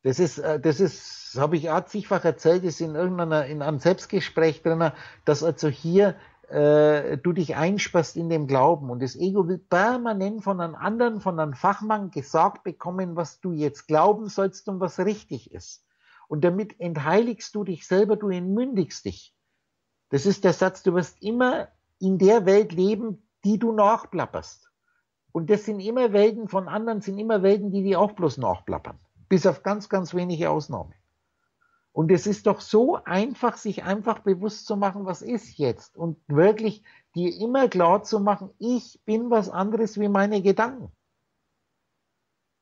Das habe ich auch zigfach erzählt, ist in einem Selbstgespräch drin, dass also hier du dich einsperrst in dem Glauben und das Ego will permanent von einem anderen, von einem Fachmann gesagt bekommen, was du jetzt glauben sollst und was richtig ist. Und damit entheiligst du dich selber, du entmündigst dich. Das ist der Satz, du wirst immer in der Welt leben, die du nachplapperst. Und das sind immer Welten von anderen, sind immer Welten, die auch bloß nachplappern. Bis auf ganz, ganz wenige Ausnahmen. Und es ist doch so einfach, sich einfach bewusst zu machen, was ist jetzt. Und wirklich dir immer klar zu machen, ich bin was anderes wie meine Gedanken.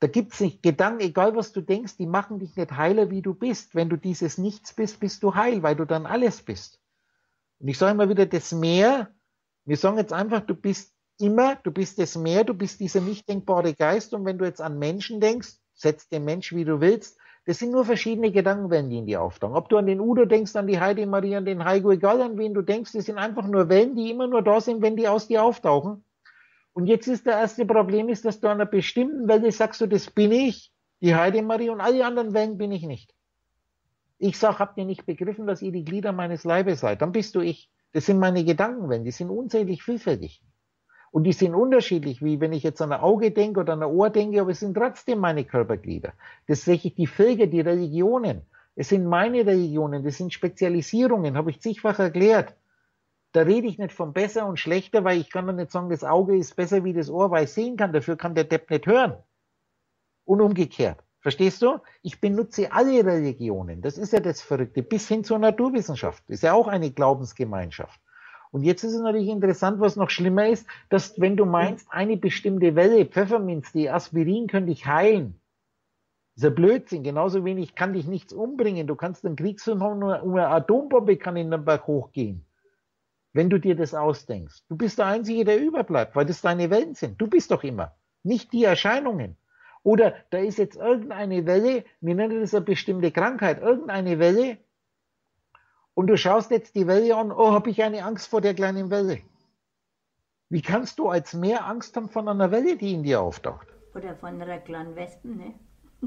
Da gibt's nicht Gedanken, egal was du denkst, die machen dich nicht heiler, wie du bist. Wenn du dieses Nichts bist, bist du heil, weil du dann alles bist. Und ich sage immer wieder, das Meer, wir sagen jetzt einfach, du bist das Meer, du bist dieser nicht denkbare Geist. Und wenn du jetzt an Menschen denkst, setz den Mensch, wie du willst, das sind nur verschiedene Gedankenwellen, die in dir auftauchen. Ob du an den Udo denkst, an die Heidi Maria, an den Heiko, egal an wen du denkst, das sind einfach nur Wellen, die immer nur da sind, wenn die aus dir auftauchen. Und jetzt ist der erste Problem, ist, dass du an einer bestimmten Welle sagst, du, das bin ich, die Heidi Maria, und alle anderen Wellen bin ich nicht. Ich sag, habt ihr nicht begriffen, dass ihr die Glieder meines Leibes seid? Dann bist du ich. Das sind meine Gedankenwellen, die sind unzählig vielfältig. Und die sind unterschiedlich, wie wenn ich jetzt an ein Auge denke oder an ein Ohr denke, aber es sind trotzdem meine Körperglieder. Das sehe ich, die Völker, die Religionen. Es sind meine Religionen, das sind Spezialisierungen, habe ich zigfach erklärt. Da rede ich nicht von besser und schlechter, weil ich kann doch nicht sagen, das Auge ist besser wie das Ohr, weil ich sehen kann. Dafür kann der Depp nicht hören. Und umgekehrt. Verstehst du? Ich benutze alle Religionen. Das ist ja das Verrückte. Bis hin zur Naturwissenschaft. Das ist ja auch eine Glaubensgemeinschaft. Und jetzt ist es natürlich interessant, was noch schlimmer ist, dass wenn du meinst, eine bestimmte Welle, Pfefferminz, die Aspirin könnte dich heilen. Das ist ein Blödsinn. Genauso wenig kann dich nichts umbringen. Du kannst einen Kriegsfilm haben und eine Atombombe kann in den Berg hochgehen. Wenn du dir das ausdenkst. Du bist der Einzige, der überbleibt, weil das deine Wellen sind. Du bist doch immer. Nicht die Erscheinungen. Oder da ist jetzt irgendeine Welle, wir nennen das eine bestimmte Krankheit, irgendeine Welle, und du schaust jetzt die Welle an, oh, habe ich eine Angst vor der kleinen Welle. Wie kannst du als Meer Angst haben von einer Welle, die in dir auftaucht? Oder von einer kleinen Wespen, ne?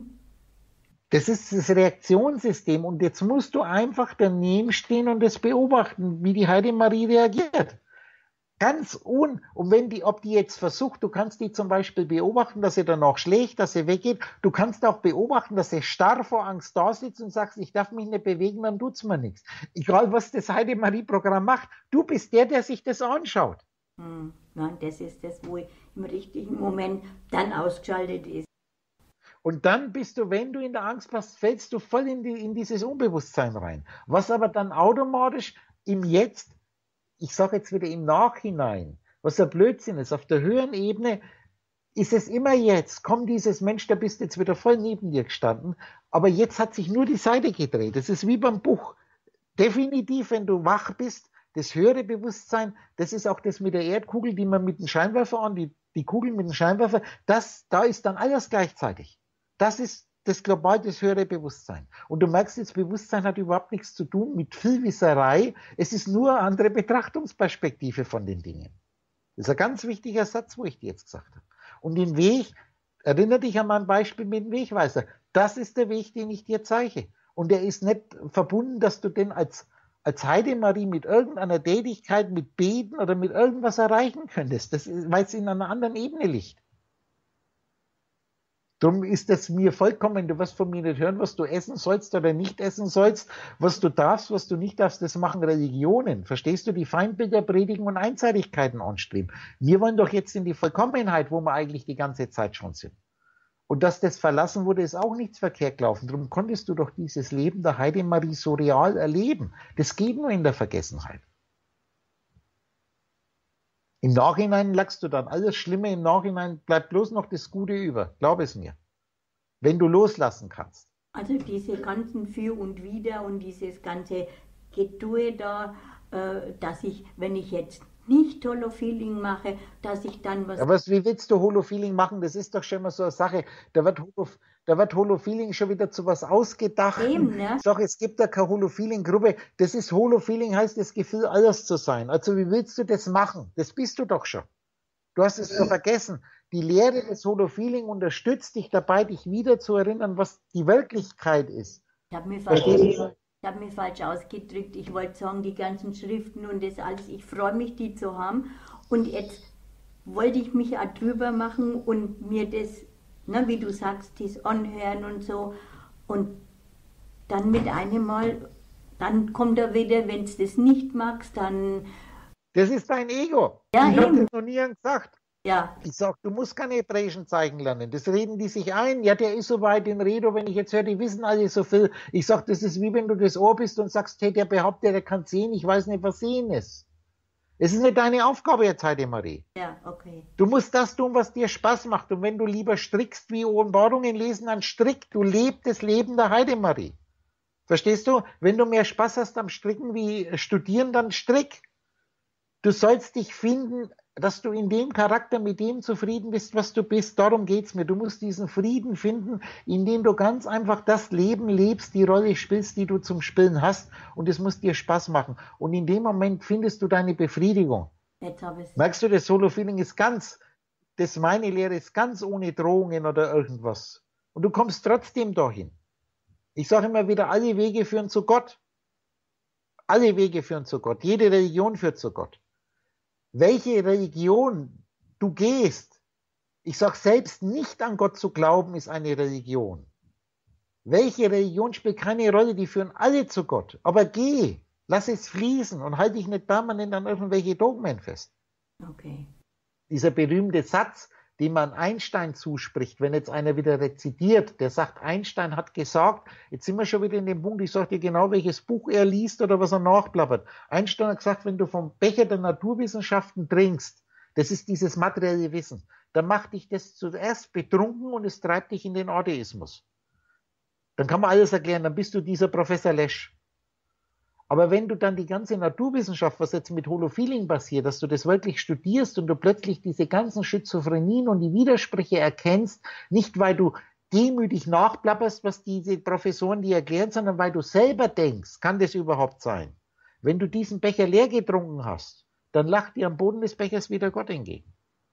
Das ist das Reaktionssystem und jetzt musst du einfach daneben stehen und das beobachten, wie die Heidi Marie reagiert. Und ob die jetzt versucht, du kannst die zum Beispiel beobachten, dass sie danach schlägt, dass sie weggeht. Du kannst auch beobachten, dass sie starr vor Angst da sitzt und sagst, ich darf mich nicht bewegen, dann tut's mir nichts. Egal, was das Heidi Marie Programm macht, du bist der sich das anschaut. Nein, das ist das, wo im richtigen Moment dann ausgeschaltet ist. Und dann bist du, wenn du in der Angst bist, fällst du voll in dieses Unbewusstsein rein. Was aber dann automatisch im Jetzt, ich sage jetzt wieder im Nachhinein, was ein Blödsinn ist, auf der höheren Ebene ist es immer jetzt, kommt dieses Mensch, da bist jetzt wieder voll neben dir gestanden, aber jetzt hat sich nur die Seite gedreht. Das ist wie beim Buch. Definitiv, wenn du wach bist, das höhere Bewusstsein, das ist auch das mit der Erdkugel, die man mit dem Scheinwerfer die Kugel mit dem Scheinwerfer, da ist dann alles gleichzeitig. Das ist das global das höhere Bewusstsein. Und du merkst, das Bewusstsein hat überhaupt nichts zu tun mit Vielwisserei. Es ist nur eine andere Betrachtungsperspektive von den Dingen. Das ist ein ganz wichtiger Satz, wo ich dir jetzt gesagt habe. Und den Weg, erinnere dich an mein Beispiel mit dem Wegweiser. Das ist der Weg, den ich dir zeige. Und der ist nicht verbunden, dass du den als Heidi Marie mit irgendeiner Tätigkeit, mit Beten oder mit irgendwas erreichen könntest. Das ist, weil es in einer anderen Ebene liegt. Darum ist es mir vollkommen, du wirst von mir nicht hören, was du essen sollst oder nicht essen sollst, was du darfst, was du nicht darfst, das machen Religionen. Verstehst du, die Feindbilder predigen und Einseitigkeiten anstreben. Wir wollen doch jetzt in die Vollkommenheit, wo wir eigentlich die ganze Zeit schon sind. Und dass das verlassen wurde, ist auch nichts verkehrt gelaufen. Darum konntest du doch dieses Leben der Heidi Marie so real erleben. Das geht nur in der Vergessenheit. Im Nachhinein lagst du dann alles Schlimme, im Nachhinein bleibt bloß noch das Gute über. Glaub es mir. Wenn du loslassen kannst. Also diese ganzen Für und Wider und dieses ganze Getue da, dass ich, wenn ich jetzt nicht Holofeeling mache, dass ich dann was... Aber wie willst du Holofeeling machen? Das ist doch schon mal so eine Sache. Da wird Holofeeling schon wieder zu was ausgedacht. Eben, ne? Sag, es gibt da keine Holofeeling-Gruppe. Das ist Holofeeling, heißt das Gefühl, alles zu sein. Also wie willst du das machen? Das bist du doch schon. Du hast es doch vergessen. Die Lehre des Holofeeling unterstützt dich dabei, dich wieder zu erinnern, was die Wirklichkeit ist. Ich habe mich falsch ausgedrückt. Ich wollte sagen, die ganzen Schriften und das alles, ich freue mich, die zu haben. Und jetzt wollte ich mich auch drüber machen und mir das, ne, wie du sagst, das anhören und so. Und dann mit einem Mal, dann kommt er wieder, wenn du das nicht magst, dann... Das ist dein Ego. Ja, ich habe das noch nie gesagt. Ja. Ich sage, du musst keine hebräischen Zeichen lernen. Das reden die sich ein. Ja, der ist so weit in Redo, wenn ich jetzt höre, die wissen alle so viel. Ich sage, das ist wie wenn du das Ohr bist und sagst, hey, der behauptet, der kann sehen. Ich weiß nicht, was sehen ist. Es ist nicht deine Aufgabe jetzt, Heidemarie. Ja, okay. Du musst das tun, was dir Spaß macht. Und wenn du lieber strickst, wie Offenbarungen lesen, dann strick. Du lebst das Leben der Heidemarie. Verstehst du? Wenn du mehr Spaß hast am Stricken wie Studieren, dann strick. Du sollst dich finden, dass du in dem Charakter mit dem zufrieden bist, was du bist. Darum geht's mir. Du musst diesen Frieden finden, indem du ganz einfach das Leben lebst, die Rolle spielst, die du zum Spielen hast. Und es muss dir Spaß machen. Und in dem Moment findest du deine Befriedigung. Jetzt habe ich Merkst du, das Solo-Feeling ist ganz, das meine Lehre ist ganz ohne Drohungen oder irgendwas. Und du kommst trotzdem dahin. Ich sage immer wieder, alle Wege führen zu Gott. Alle Wege führen zu Gott. Jede Religion führt zu Gott. Welche Religion du gehst, ich sage selbst nicht an Gott zu glauben, ist eine Religion. Welche Religion spielt keine Rolle, die führen alle zu Gott. Aber geh, lass es fließen und halte dich nicht permanent an irgendwelche Dogmen fest. Okay. Dieser berühmte Satz, den man Einstein zuspricht, wenn jetzt einer wieder rezitiert, der sagt, Einstein hat gesagt, jetzt sind wir schon wieder in dem Punkt, ich sage dir genau, welches Buch er liest oder was er nachplappert. Einstein hat gesagt, wenn du vom Becher der Naturwissenschaften trinkst, das ist dieses materielle Wissen, dann macht dich das zuerst betrunken und es treibt dich in den Atheismus. Dann kann man alles erklären, dann bist du dieser Professor Lesch. Aber wenn du dann die ganze Naturwissenschaft, was jetzt mit Holofeeling passiert, dass du das wirklich studierst und du plötzlich diese ganzen Schizophrenien und die Widersprüche erkennst, nicht weil du demütig nachplapperst, was diese Professoren dir erklären, sondern weil du selber denkst, kann das überhaupt sein? Wenn du diesen Becher leer getrunken hast, dann lacht dir am Boden des Bechers wieder Gott entgegen.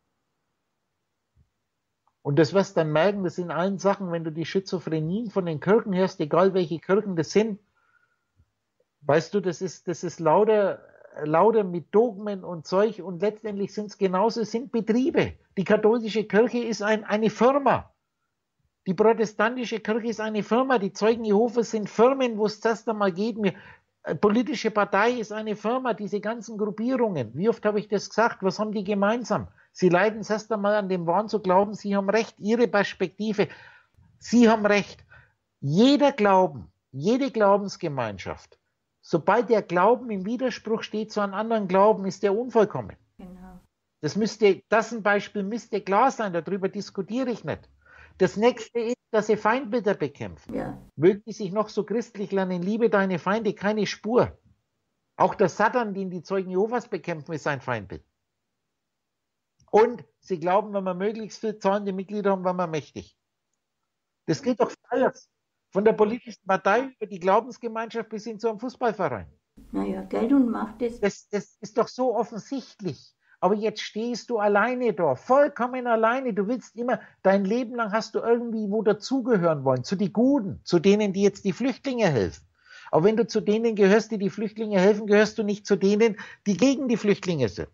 Und das wirst du dann merken, das in allen Sachen, wenn du die Schizophrenien von den Kirchen hörst, egal welche Kirchen das sind, weißt du, das ist lauter mit Dogmen und Zeug und letztendlich sind es genauso, es sind Betriebe. Die katholische Kirche ist eine Firma. Die protestantische Kirche ist eine Firma. Die Zeugen Jehovas sind Firmen, wo es das einmal geht. Politische Partei ist eine Firma, diese ganzen Gruppierungen. Wie oft habe ich das gesagt? Was haben die gemeinsam? Sie leiden es erst einmal an dem Wahn zu glauben, sie haben Recht, ihre Perspektive. Sie haben Recht. Jeder Glauben, jede Glaubensgemeinschaft, sobald der Glauben im Widerspruch steht zu einem anderen Glauben, ist der unvollkommen. Genau. Das ein Beispiel müsste klar sein, darüber diskutiere ich nicht. Das nächste ist, dass sie Feindbilder bekämpfen. Ja. Mögen die sich noch so christlich lernen, liebe deine Feinde, keine Spur. Auch der Satan, den die Zeugen Jehovas bekämpfen, ist ein Feindbild. Und sie glauben, wenn wir möglichst viel zahlende Mitglieder haben, werden wir mächtig. Das geht doch für alles. Von der politischen Partei über die Glaubensgemeinschaft bis hin zu einem Fußballverein. Naja, Geld und Macht ist. Das ist doch so offensichtlich. Aber jetzt stehst du alleine da, vollkommen alleine. Du willst immer, dein Leben lang hast du irgendwie wo dazugehören wollen, zu den Guten, zu denen, die jetzt die Flüchtlinge helfen. Aber wenn du zu denen gehörst, die die Flüchtlinge helfen, gehörst du nicht zu denen, die gegen die Flüchtlinge sind.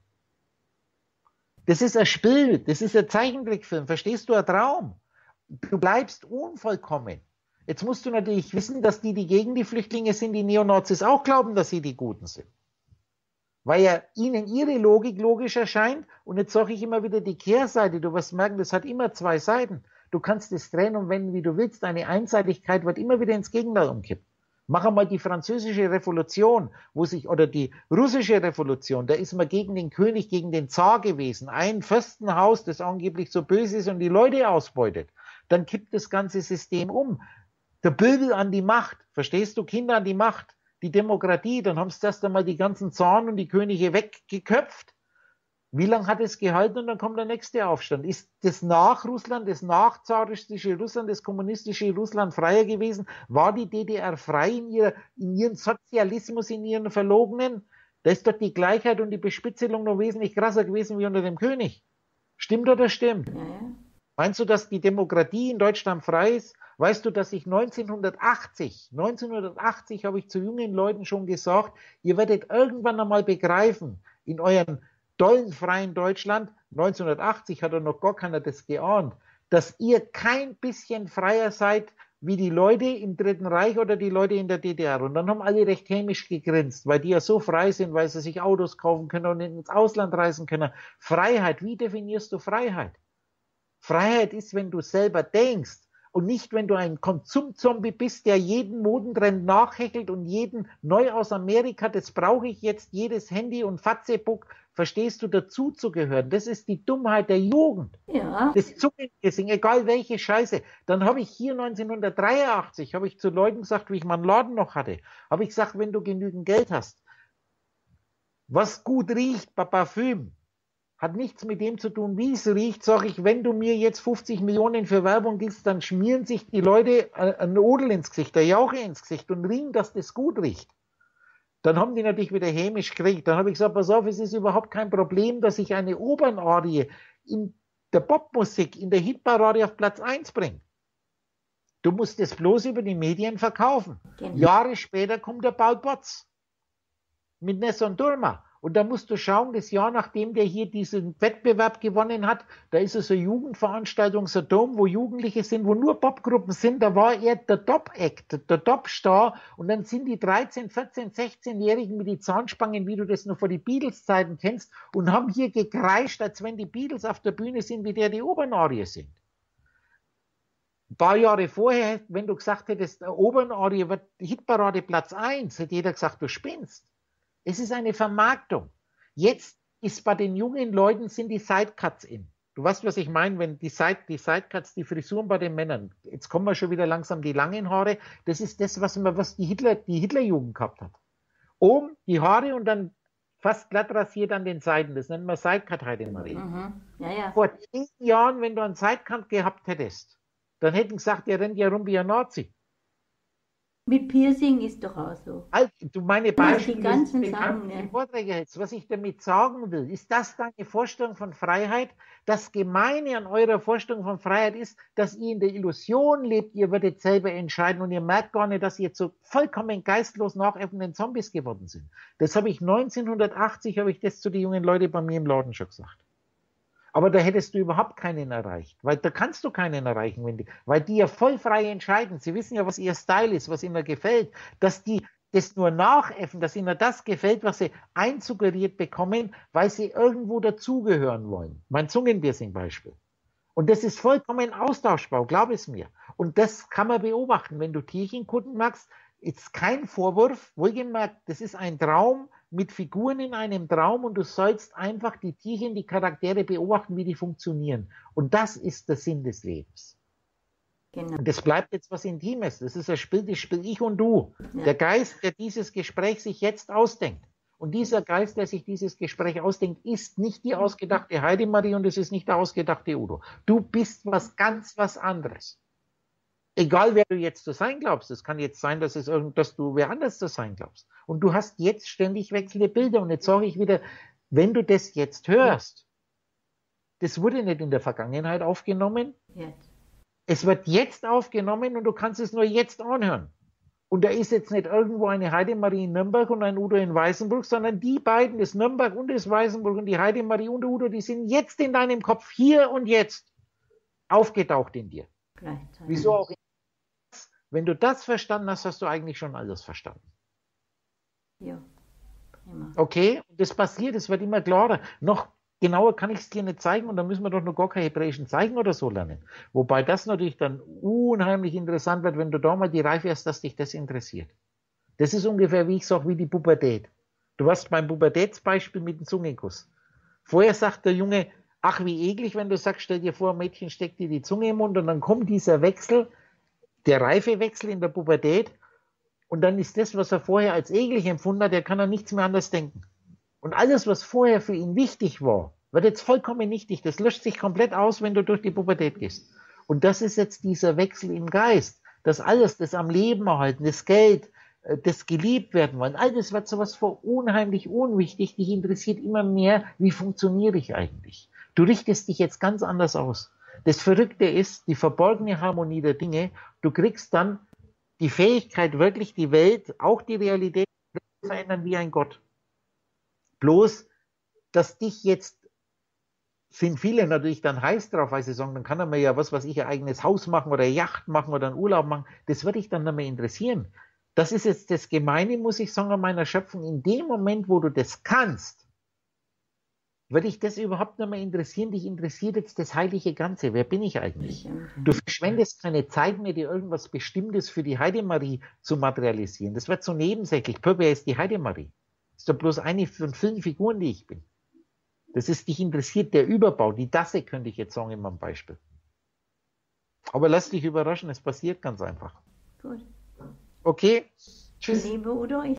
Das ist ein Spiel, das ist ein Zeichentrickfilm, verstehst du, ein Traum. Du bleibst unvollkommen. Jetzt musst du natürlich wissen, dass die gegen die Flüchtlinge sind, die Neonazis auch glauben, dass sie die Guten sind. Weil ja ihnen ihre Logik logisch erscheint. Und jetzt sage ich immer wieder die Kehrseite. Du wirst merken, das hat immer zwei Seiten. Du kannst es drehen und wenden, wie du willst. Eine Einseitigkeit wird immer wieder ins Gegenteil umkippen. Mach einmal die französische Revolution, oder die russische Revolution, da ist man gegen den König, gegen den Zar gewesen. Ein Fürstenhaus, das angeblich so böse ist und die Leute ausbeutet. Dann kippt das ganze System um. Der Pöbel an die Macht, verstehst du, Kinder an die Macht, die Demokratie, dann haben sie erst einmal die ganzen Zaren und die Könige weggeköpft. Wie lange hat es gehalten und dann kommt der nächste Aufstand? Ist das nach Russland, das nachzaristische Russland, das kommunistische Russland freier gewesen? War die DDR frei in ihren Sozialismus, in ihren Verlogenen? Da ist doch die Gleichheit und die Bespitzelung noch wesentlich krasser gewesen wie unter dem König. Stimmt oder stimmt? Ja, ja. Meinst du, dass die Demokratie in Deutschland frei ist? Weißt du, dass ich 1980 habe ich zu jungen Leuten schon gesagt, ihr werdet irgendwann einmal begreifen, in euren tollen freien Deutschland, 1980 hat noch gar keiner das geahnt, dass ihr kein bisschen freier seid wie die Leute im Dritten Reich oder die Leute in der DDR. Und dann haben alle recht hämisch gegrinst, weil die ja so frei sind, weil sie sich Autos kaufen können und ins Ausland reisen können. Freiheit, wie definierst du Freiheit? Freiheit ist, wenn du selber denkst, und nicht, wenn du ein Konsumzombie bist, der jeden Modentrend nachhechelt und jeden neu aus Amerika, das brauche ich jetzt, jedes Handy und Facebook, verstehst du, dazu zu gehören. Das ist die Dummheit der Jugend. Ja. Das Zungenpiercing, egal welche Scheiße. Dann habe ich hier 1983, habe ich zu Leuten gesagt, wie ich meinen Laden noch hatte, habe ich gesagt, wenn du genügend Geld hast, was gut riecht bei Parfüm, hat nichts mit dem zu tun, wie es riecht, sage ich, wenn du mir jetzt 50 Millionen für Werbung gibst, dann schmieren sich die Leute ein Odel ins Gesicht, der Jauche ins Gesicht und riechen, dass das gut riecht. Dann haben die natürlich wieder hämisch gekriegt. Dann habe ich gesagt, pass auf, es ist überhaupt kein Problem, dass ich eine Opernarie in der Popmusik, in der Hitparade auf Platz 1 bringe. Du musst es bloß über die Medien verkaufen. Genau. Jahre später kommt der Paul Potts mit Nessun Dorma. Und da musst du schauen, das Jahr, nachdem der hier diesen Wettbewerb gewonnen hat, da ist es eine Jugendveranstaltung, so Dom, wo Jugendliche sind, wo nur Popgruppen sind, da war er der Top-Act, der Top-Star, und dann sind die 13, 14, 16-Jährigen mit die Zahnspangen, wie du das noch vor die Beatles-Zeiten kennst, und haben hier gekreischt, als wenn die Beatles auf der Bühne sind, wie der die Obernarie sind. Ein paar Jahre vorher, wenn du gesagt hättest, der Obernarie wird Hitparade Platz 1, hätte jeder gesagt, du spinnst. Es ist eine Vermarktung. Jetzt ist bei den jungen Leuten sind die Sidecuts in. Du weißt, was ich meine, wenn die Sidecuts, die Frisuren bei den Männern, jetzt kommen wir schon wieder langsam die langen Haare, das ist das, was die Hitlerjugend gehabt hat. Oben die Haare und dann fast glatt rasiert an den Seiten, das nennt man Sidecut heute in Marie. Ja, ja. Vor 10 Jahren, wenn du einen Sidecut gehabt hättest, dann hätten gesagt, der rennt ja rum wie ein Nazi. Mit Piercing ist doch auch so. Also, du meine Beispiele, die ganzen Sachen, ne? Vorträge hältst. Was ich damit sagen will, ist das deine Vorstellung von Freiheit? Das Gemeine an eurer Vorstellung von Freiheit ist, dass ihr in der Illusion lebt, ihr würdet selber entscheiden und ihr merkt gar nicht, dass ihr zu vollkommen geistlos nachäffenden Zombies geworden sind. Das habe ich 1980, habe ich das zu den jungen Leuten bei mir im Laden schon gesagt. Aber da hättest du überhaupt keinen erreicht, weil da kannst du keinen erreichen, weil die ja voll frei entscheiden. Sie wissen ja, was ihr Style ist, was ihnen gefällt, dass die das nur nachäffen, dass ihnen das gefällt, was sie einsuggeriert bekommen, weil sie irgendwo dazugehören wollen. Mein Zungenpiercing-Beispiel. Und das ist vollkommen austauschbar, glaub es mir. Und das kann man beobachten, wenn du Tierchenkutten magst. Ist kein Vorwurf, wohlgemerkt, das ist ein Traum mit Figuren in einem Traum und du sollst einfach die Tierchen, die Charaktere beobachten, wie die funktionieren. Und das ist der Sinn des Lebens. Genau. Und das bleibt jetzt was Intimes. Das ist ein Spiel, das spiel ich und du. Ja. Der Geist, der dieses Gespräch sich jetzt ausdenkt. Und dieser Geist, der sich dieses Gespräch ausdenkt, ist nicht die ausgedachte Heidemarie und es ist nicht der ausgedachte Udo. Du bist was anderes. Egal, wer du jetzt zu sein glaubst. Es kann jetzt sein, dass du wer anders zu sein glaubst. Und du hast jetzt ständig wechselnde Bilder. Und jetzt sage ich wieder, wenn du das jetzt hörst, das wurde nicht in der Vergangenheit aufgenommen. Jetzt. Es wird jetzt aufgenommen und du kannst es nur jetzt anhören. Und da ist jetzt nicht irgendwo eine Heidemarie in Nürnberg und ein Udo in Weißenburg, sondern die beiden, das Nürnberg und das Weißenburg und die Heidemarie und der Udo, die sind jetzt in deinem Kopf, hier und jetzt, aufgetaucht in dir. Wieso auch? Wenn du das verstanden hast, hast du eigentlich schon alles verstanden. Ja, prima. Okay, und das passiert, es wird immer klarer. Noch genauer kann ich es dir nicht zeigen und dann müssen wir doch noch gar kein hebräischen Zeichen oder so lernen. Wobei das natürlich dann unheimlich interessant wird, wenn du da mal die Reife hast, dass dich das interessiert. Das ist ungefähr, wie ich sage, wie die Pubertät. Du hast beim Pubertätsbeispiel mit dem Zungenkuss. Vorher sagt der Junge, ach wie eklig, wenn du sagst, stell dir vor, ein Mädchen steckt dir die Zunge im Mund und dann kommt dieser Wechsel, der Reifewechsel in der Pubertät und dann ist das, was er vorher als eklig empfunden hat, der kann an nichts mehr anders denken. Und alles, was vorher für ihn wichtig war, wird jetzt vollkommen nichtig. Das löscht sich komplett aus, wenn du durch die Pubertät gehst. Und das ist jetzt dieser Wechsel im Geist. Das alles, das am Leben erhalten, das Geld, das geliebt werden wollen, all das wird sowas vor unheimlich unwichtig. Dich interessiert immer mehr, wie funktioniere ich eigentlich? Du richtest dich jetzt ganz anders aus. Das Verrückte ist, die verborgene Harmonie der Dinge, du kriegst dann die Fähigkeit, wirklich die Welt, auch die Realität zu verändern wie ein Gott. Bloß, dass dich jetzt, sind viele natürlich dann heiß drauf, weil sie sagen, dann kann er mir ja was weiß ich, ein eigenes Haus machen oder eine Yacht machen oder einen Urlaub machen. Das würde dich dann nicht mehr interessieren. Das ist jetzt das Gemeine, muss ich sagen, an meiner Schöpfung. In dem Moment, wo du das kannst, Würde dich das überhaupt nicht mehr interessieren? Dich interessiert jetzt das heilige Ganze. Wer bin ich eigentlich? Du verschwendest keine Zeit mehr, dir irgendwas Bestimmtes für die Heidemarie zu materialisieren. Das wird so nebensächlich. Wer ist die Heidemarie? Das ist doch bloß eine von vielen Figuren, die ich bin. Das ist, dich interessiert der Überbau, die Dasse, könnte ich jetzt sagen in meinem Beispiel. Aber lass dich überraschen, es passiert ganz einfach. Gut. Okay, tschüss. Liebe Udo,